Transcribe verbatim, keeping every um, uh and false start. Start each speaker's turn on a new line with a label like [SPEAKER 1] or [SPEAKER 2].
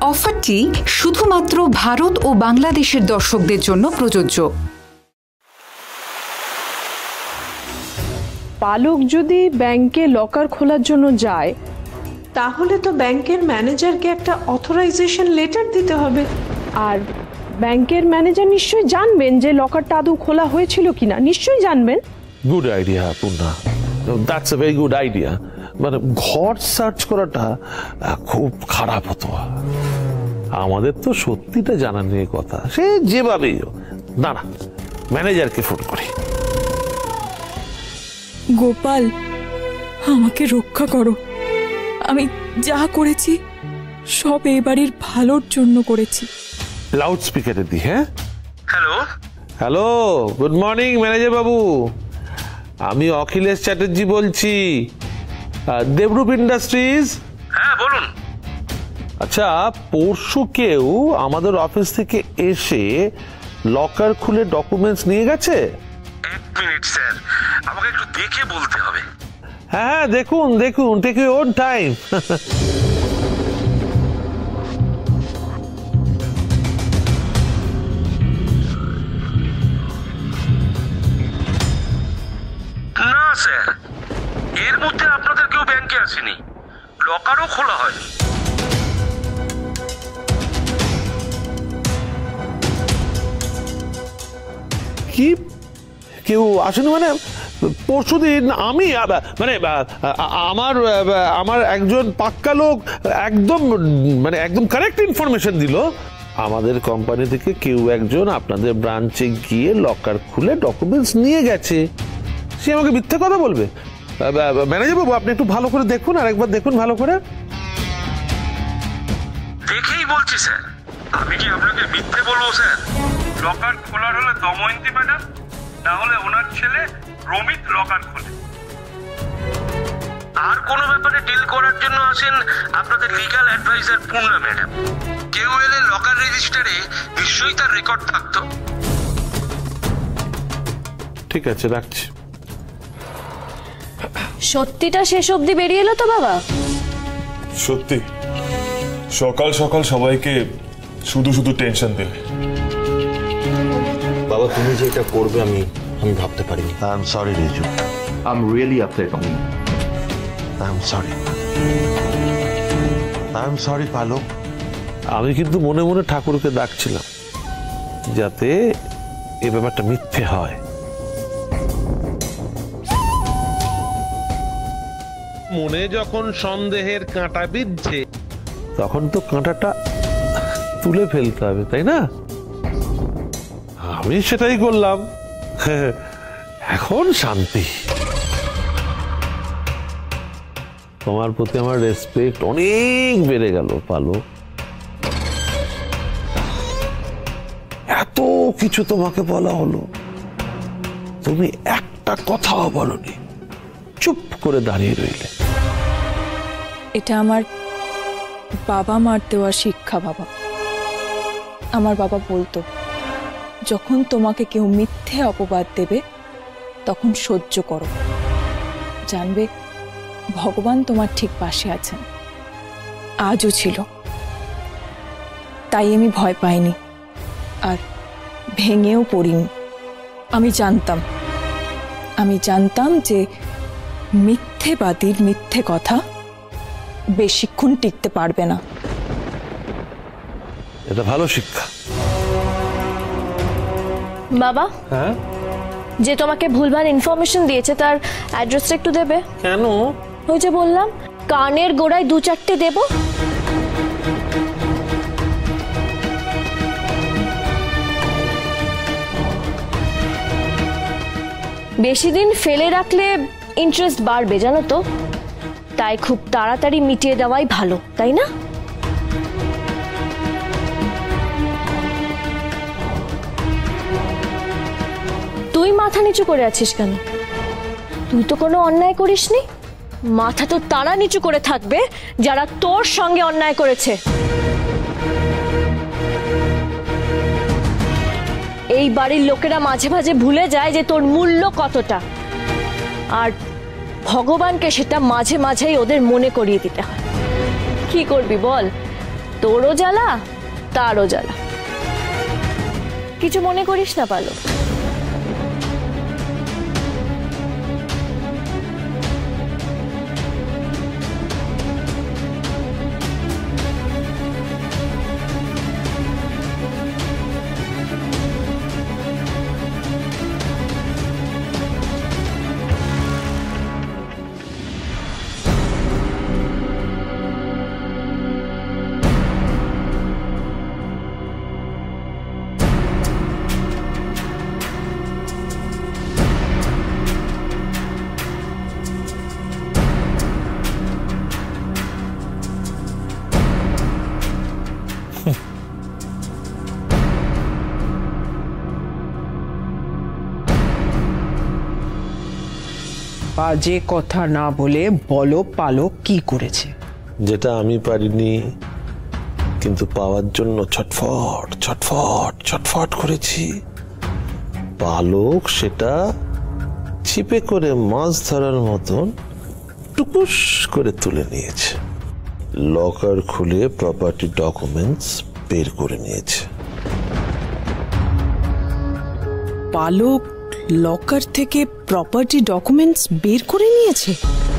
[SPEAKER 1] অফারটি শুধুমাত্র ভারত ও বাংলাদেশের দর্শকদের জন্য প্রযোজ্য।
[SPEAKER 2] পালক যদি ব্যাংকে লকার খোলার জন্য যায়,
[SPEAKER 3] তাহলে তো ব্যাংকের ম্যানেজারকে একটা অথরাইজেশন লেটার দিতে হবে।
[SPEAKER 2] আর ব্যাংকের ম্যানেজার নিশ্চয়ই জানবেন যে লকারটা আদৌ খোলা হয়েছিল কিনা, নিশ্চয়ই জানবেন।
[SPEAKER 4] Good idea Purna, that's a very good idea. মানে ঘর সার্চ করাটা খুব খারাপ হতো। আমাদের তো সত্যিটা জানার নিয়ে কথা, সে যেভাবেই না না ম্যানেজারকে ফোন করি।
[SPEAKER 5] গোপাল, আমাকে রক্ষা করো। আমি যা করেছি সব এই বাড়ির ভালোর জন্য করেছি।
[SPEAKER 4] লাউড স্পিকারে দি। হ্যাঁ, hello hello good morning manager বাবু, আমি অখিলেশ চ্যাটার্জি বলছি, দেবরূপ ইন্ডাস্ট্রিজ। হ্যাঁ বলুন। আচ্ছা, পরশু কেউ আমাদের অফিস থেকে এসে লকার খুলে ডকুমেন্টস নিয়ে গেছে?
[SPEAKER 6] এক মিনিট স্যার, আমাকে একটু দেখে বলতে হবে।
[SPEAKER 4] হ্যাঁ হ্যাঁ দেখুন দেখুন, টেক ইউর ওন টাইম।
[SPEAKER 6] না স্যার, এর মধ্যে আপনাদের কেউ ব্যাংকে আসেনি, লকারও খোলা হয়নি।
[SPEAKER 4] কি কেউ আসেনি মানে? পরশুদিন আমি মানে আমার আমার একজন পাক্কা লোক একদম মানে একদম কারেক্ট ইনফরমেশন দিল, আমাদের কোম্পানি থেকে কেউ একজন আপনাদের ব্রাঞ্চে গিয়ে লকার খুলে ডকুমেন্টস নিয়ে গেছে। সে আমাকে মিথ্যে কথা বলবে? ম্যানেজার বাবু, আপনি একটু ভালো করে দেখুন, আর একবার দেখুন ভালো করে।
[SPEAKER 6] দেখেই বলছি স্যার, আমি কি আপনাকে মিথ্যে বলবো স্যার? লকার খোলার হলে দময়ন্তী ম্যাডাম, না হলে ওনার ছেলে রমিত লকার খোলে। আর কোনো ব্যাপারে ডিল করার জন্য আসেন আপনাদের লিগ্যাল অ্যাডভাইজার পূর্ণা ম্যাডাম। কেউ এলে লকার রেজিস্টারে নিশ্চয়ই তার রেকর্ড থাকতো।
[SPEAKER 4] ঠিক আছে, রাখছি।
[SPEAKER 7] সত্যিটা শেষ অবধি বেরিয়ে এলো তো বাবা?
[SPEAKER 8] সত্যি সকাল সকাল সবাইকে শুধু শুধু টেনশন দিলে।
[SPEAKER 9] বাবা, তুমি যে এটা করবে আমি আমি ভাবতে পারিনি।
[SPEAKER 10] I am sorry Riju, I am really upset on you. I am sorry, I am sorry Palak.
[SPEAKER 4] আমি কিন্তু মনে মনে ঠাকুরকে ডাকছিলাম যাতে এই ব্যাপারটা মিথ্যে হয়। মনে যখন সন্দেহের কাঁটা বিঁধছে, তখন তো কাঁটাটা তুলে ফেলতে হবে, তাই না? আমি সেটাই করলাম। এখন শান্তি। তোমার প্রতি আমার রেসপেক্ট অনেক বেড়ে গেল পালো। এত কিছু তোমাকে বলা হলো, তুমি একটা কথাও বলনি, চুপ করে দাঁড়িয়ে রইলে।
[SPEAKER 5] এটা আমার বাবা মার দেওয়া শিক্ষা বাবা। আমার বাবা বলতো, যখন তোমাকে কেউ মিথ্যে অপবাদ দেবে তখন সহ্য করো, জানবে ভগবান তোমার ঠিক পাশে আছেন। আজও ছিল, তাই আমি ভয় পাইনি আর ভেঙেও পড়িনি। আমি জানতাম আমি জানতাম যে মিথ্যেবাদীর মিথ্যে কথা বেশিক্ষণ টিকতে পারবে না।
[SPEAKER 4] এটা ভালো শিক্ষা।
[SPEAKER 7] বাবা,
[SPEAKER 4] হ্যাঁ,
[SPEAKER 7] যে তোমাকে ভুলভাল ইনফরমেশন দিয়েছে তার অ্যাড্রেসটা একটু দেবে?
[SPEAKER 4] কেন?
[SPEAKER 7] ওই যে বললাম, কানের গোড়ায় দু চারটে দেব। বেশি দিন ফেলে রাখলে ইন্টারেস্ট বাড়বে জানো তো, তাই খুব তাড়াতাড়ি মিটিয়ে দেওয়াই ভালো, তাই না? তুই মাথা নিচু করে আছিস কেন? তুই তো কোনো অন্যায় করিসনি। মাথা তো তারা নিচু করে থাকবে যারা তোর সঙ্গে অন্যায় করেছে। এই বাড়ির লোকেরা মাঝে মাঝে ভুলে যায় যে তোর মূল্য কতটা, আর ভগবানকে সেটা মাঝে মাঝেই ওদের মনে করিয়ে দিতে হয়। কি করবি বল? তোরও জ্বালা তারও জ্বালা। কিছু মনে করিস না পালো।
[SPEAKER 11] বাজে কথা না বলে বলো পালক কি করেছে।
[SPEAKER 4] যেটা আমি পারিনি কিন্তু পাওয়ার জন্য ছটফট ছটফট ছটফট করেছি, পালক সেটা ছিপে করে মাছ ধরার মতন টুকুস করে তুলে নিয়েছে। লকার খুলে প্রপার্টি ডকুমেন্টস বের করে নিয়েছে।
[SPEAKER 11] পালক লকার থেকে প্রপার্টি ডকুমেন্টস বের করে নিয়েছে?